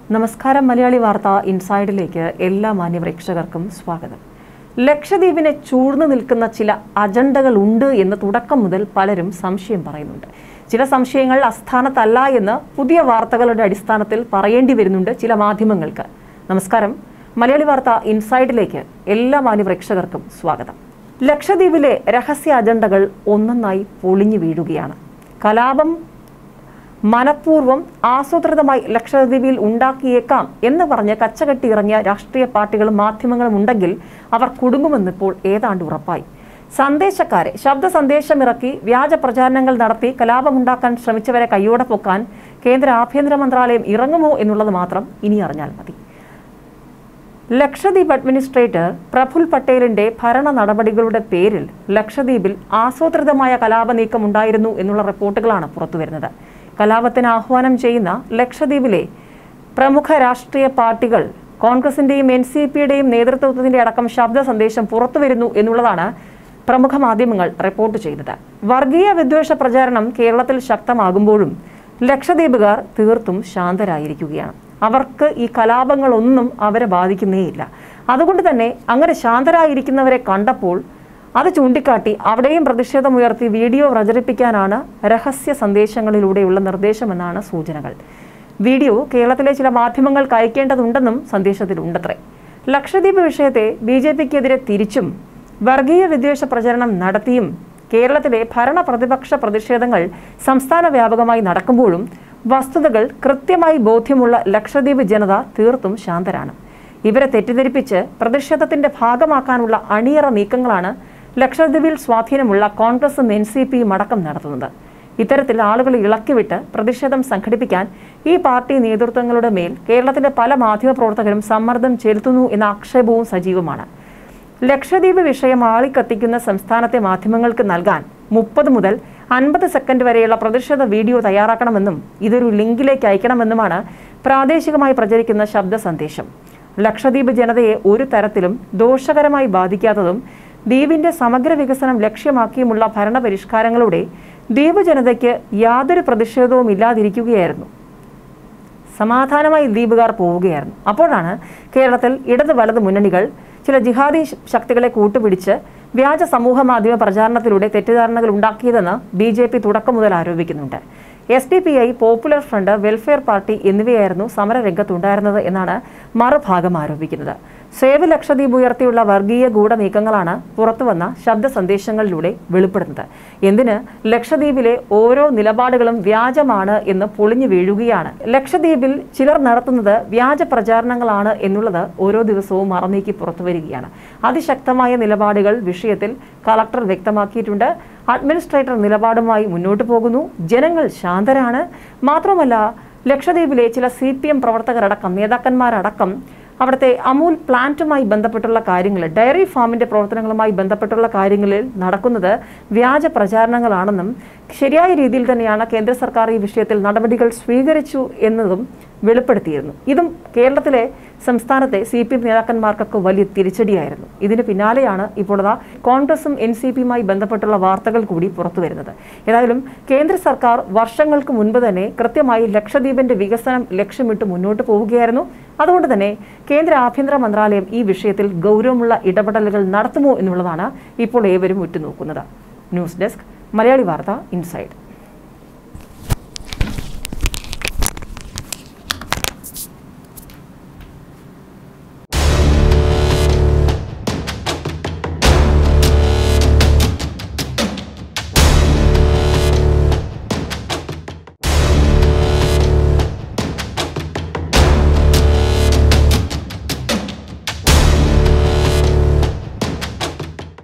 നമസ്കാരം. മലയാളി വാർത്ത ഇൻസൈഡിലേക്ക് എല്ലാ മാന്യപ്രേക്ഷകർക്കും സ്വാഗതം. ലക്ഷദ്വീപിനെ ചൂഴ്ന്നു നിൽക്കുന്ന ചില അജണ്ടകൾ ഉണ്ട് എന്ന് തുടക്കം മുതൽ പലരും സംശയം പറയുന്നുണ്ട്. ചില സംശയങ്ങൾ അസ്ഥാനത്തല്ല എന്ന് പുതിയ വാർത്തകളുടെ അടിസ്ഥാനത്തിൽ പറയേണ്ടി വരുന്നുണ്ട് ചില മാധ്യമങ്ങൾക്ക്. നമസ്കാരം. മലയാളി വാർത്ത ഇൻസൈഡിലേക്ക് എല്ലാ മാന്യപ്രേക്ഷകർക്കും സ്വാഗതം. ലക്ഷദ്വീപിലെ രഹസ്യ അജണ്ടകൾ ഒന്നൊന്നായി പൊളിഞ്ഞു വീഴുകയാണ്. കലാപം മനഃപൂർവ്വം ആസൂത്രിതമായി ലക്ഷദ്വീപിൽ ഉണ്ടാക്കിയേക്കാം എന്ന് പറഞ്ഞ് കച്ചകെട്ടി ഇറങ്ങിയ രാഷ്ട്രീയ പാർട്ടികളും മാധ്യമങ്ങളും ഉണ്ടെങ്കിൽ അവർ കുടുങ്ങുമെന്നിപ്പോൾ ഏതാണ്ട് ഉറപ്പായി. സന്ദേശക്കാരെ ശബ്ദ സന്ദേശമിറക്കി വ്യാജ പ്രചാരണങ്ങൾ നടത്തി കലാപമുണ്ടാക്കാൻ ശ്രമിച്ചവരെ കയ്യോടെ പൊക്കാൻ കേന്ദ്ര ആഭ്യന്തര മന്ത്രാലയം ഇറങ്ങുമോ എന്നുള്ളത് മാത്രം ഇനി അറിഞ്ഞാൽ മതി. ലക്ഷദ്വീപ് അഡ്മിനിസ്ട്രേറ്റർ പ്രഫുൽ പട്ടേലിന്റെ ഭരണ നടപടികളുടെ പേരിൽ ലക്ഷദ്വീപിൽ ആസൂത്രിതമായ കലാപ നീക്കം ഉണ്ടായിരുന്നു എന്നുള്ള റിപ്പോർട്ടുകളാണ് പുറത്തുവരുന്നത്. കലാപത്തിന് ആഹ്വാനം ചെയ്യുന്ന ലക്ഷദ്വീപിലെ പ്രമുഖ രാഷ്ട്രീയ പാർട്ടികൾ കോൺഗ്രസിന്റെയും NCPയുടെയും നേതൃത്വത്തിന്റെ അടക്കം ശബ്ദ സന്ദേശം പുറത്തുവരുന്നു എന്നുള്ളതാണ് പ്രമുഖ മാധ്യമങ്ങൾ റിപ്പോർട്ട് ചെയ്തത്. വർഗീയ വിദ്വേഷ പ്രചാരണം കേരളത്തിൽ ശക്തമാകുമ്പോഴും ലക്ഷദ്വീപുകാർ തീർത്തും ശാന്തരായിരിക്കുകയാണ്. അവർക്ക് ഈ കലാപങ്ങളൊന്നും അവരെ ബാധിക്കുന്നേയില്ല. അതുകൊണ്ട് തന്നെ അങ്ങനെ ശാന്തരായിരിക്കുന്നവരെ കണ്ടപ്പോൾ അത് ചൂണ്ടിക്കാട്ടി അവിടെയും പ്രതിഷേധമുയർത്തി വീഡിയോ പ്രചരിപ്പിക്കാനാണ് രഹസ്യ സന്ദേശങ്ങളിലൂടെയുള്ള നിർദ്ദേശമെന്നാണ് സൂചനകൾ. വീഡിയോ കേരളത്തിലെ ചില മാധ്യമങ്ങൾക്ക് അയക്കേണ്ടതുണ്ടെന്നും സന്ദേശത്തിലുണ്ടത്രേ. ലക്ഷദ്വീപ് വിഷയത്തെ BJPക്കെതിരെ തിരിച്ചും വർഗീയ വിദ്വേഷ പ്രചരണം നടത്തിയും കേരളത്തിലെ ഭരണ പ്രതിപക്ഷ പ്രതിഷേധങ്ങൾ സംസ്ഥാന വ്യാപകമായി നടക്കുമ്പോഴും വസ്തുതകൾ കൃത്യമായി ബോധ്യമുള്ള ലക്ഷദ്വീപ് ജനത തീർത്തും ശാന്തരാണ്. ഇവരെ തെറ്റിദ്ധരിപ്പിച്ച് പ്രതിഷേധത്തിന്റെ ഭാഗമാക്കാനുള്ള അണിയറ നീക്കങ്ങളാണ് ലക്ഷദ്വീപിൽ സ്വാധീനമുള്ള കോൺഗ്രസും NCPയും അടക്കം നടത്തുന്നത്. ഇത്തരത്തിൽ ആളുകളെ ഇളക്കിവിട്ട് പ്രതിഷേധം സംഘടിപ്പിക്കാൻ ഈ പാർട്ടി നേതൃത്വങ്ങളുടെ മേൽ കേരളത്തിലെ പല മാധ്യമപ്രവർത്തകരും സമ്മർദ്ദം ചെലുത്തുന്നു എന്ന ആക്ഷേപവും സജീവമാണ്. ലക്ഷദ്വീപ് വിഷയം ആളിക്കത്തിക്കുന്ന സംസ്ഥാനത്തെ മാധ്യമങ്ങൾക്ക് നൽകാൻ 30 മുതൽ 50 സെക്കൻഡ് വരെയുള്ള പ്രതിഷേധ വീഡിയോ തയ്യാറാക്കണമെന്നും ഇതൊരു ലിങ്കിലേക്ക് അയക്കണമെന്നുമാണ് പ്രാദേശികമായി പ്രചരിക്കുന്ന ശബ്ദ സന്ദേശം. ലക്ഷദ്വീപ് ജനതയെ ഒരു തരത്തിലും ദോഷകരമായി ബാധിക്കാത്തതും ദ്വീപിന്റെ സമഗ്ര വികസനം ലക്ഷ്യമാക്കിയുമുള്ള ഭരണപരിഷ്കാരങ്ങളുടെ ദ്വീപ് ജനതയ്ക്ക് യാതൊരു പ്രതിഷേധവും ഇല്ലാതിരിക്കുകയായിരുന്നു. സമാധാനമായി ദ്വീപുകാർ പോവുകയായിരുന്നു. അപ്പോഴാണ് കേരളത്തിൽ ഇടത് വലത് മുന്നണികൾ ചില ജിഹാദി ശക്തികളെ കൂട്ടുപിടിച്ച് വ്യാജ സമൂഹ മാധ്യമ പ്രചാരണത്തിലൂടെ തെറ്റിദ്ധാരണകൾ ഉണ്ടാക്കിയതെന്ന് BJP തുടക്കം മുതൽ ആരോപിക്കുന്നുണ്ട്. SDPI, പോപ്പുലർ ഫ്രണ്ട്, വെൽഫെയർ പാർട്ടി എന്നിവയായിരുന്നു സമരരംഗത്തുണ്ടായിരുന്നത് എന്നാണ് മറുഭാഗം ആരോപിക്കുന്നത്. സേവ് ലക്ഷദ്വീപ് ഉയർത്തിയുള്ള വർഗീയ ഗൂഢനീക്കങ്ങളാണ് പുറത്തുവന്ന ശബ്ദ സന്ദേശങ്ങളിലൂടെ വെളിപ്പെടുന്നത്. എന്തിന് ലക്ഷദ്വീപിലെ ഓരോ നിലപാടുകളും വ്യാജമാണ് എന്ന് പൊളിഞ്ഞു വീഴുകയാണ്. ലക്ഷദ്വീപിൽ ചിലർ നടത്തുന്നത് വ്യാജ പ്രചാരണങ്ങളാണ് എന്നുള്ളത് ഓരോ ദിവസവും മറനീക്കി പുറത്തുവരികയാണ്. അതിശക്തമായ നിലപാടുകൾ വിഷയത്തിൽ കളക്ടർ വ്യക്തമാക്കിയിട്ടുണ്ട്. അഡ്മിനിസ്ട്രേറ്റർ നിലപാടുമായി മുന്നോട്ട് പോകുന്നു. ജനങ്ങൾ ശാന്തരാണ്. മാത്രമല്ല ലക്ഷദ്വീപിലെ ചില CPM പ്രവർത്തകരടക്കം നേതാക്കന്മാരടക്കം അവിടുത്തെ അമൂൽ പ്ലാന്റുമായി ബന്ധപ്പെട്ടുള്ള കാര്യങ്ങൾ, ഡയറി ഫാമിന്റെ പ്രവർത്തനങ്ങളുമായി ബന്ധപ്പെട്ടുള്ള കാര്യങ്ങളിൽ നടക്കുന്നത് വ്യാജ പ്രചാരണങ്ങളാണെന്നും ശരിയായ രീതിയിൽ തന്നെയാണ് കേന്ദ്ര സർക്കാർ ഈ വിഷയത്തിൽ നടപടികൾ സ്വീകരിച്ചു എന്നതും വെളിപ്പെടുത്തിയിരുന്നു. ഇതും കേരളത്തിലെ സംസ്ഥാനത്തെ CPM നേതാക്കന്മാർക്കൊക്കെ വലിയ തിരിച്ചടിയായിരുന്നു. ഇതിന് പിന്നാലെയാണ് ഇപ്പോൾ കോൺഗ്രസും NCPയുമായി ബന്ധപ്പെട്ടുള്ള വാർത്തകൾ കൂടി പുറത്തു വരുന്നത്. ഏതായാലും കേന്ദ്ര സർക്കാർ വർഷങ്ങൾക്ക് മുൻപ് തന്നെ കൃത്യമായി ലക്ഷദ്വീപിന്റെ വികസനം ലക്ഷ്യമിട്ട് മുന്നോട്ട് പോവുകയായിരുന്നു. അതുകൊണ്ട് തന്നെ കേന്ദ്ര ആഭ്യന്തര മന്ത്രാലയം ഈ വിഷയത്തിൽ ഗൗരവമുള്ള ഇടപെടലുകൾ നടത്തുമോ എന്നുള്ളതാണ് ഇപ്പോൾ ഏവരും ഉറ്റുനോക്കുന്നത്. ന്യൂസ് ഡെസ്ക്, മലയാളി വാർത്ത ഇൻസൈഡ്.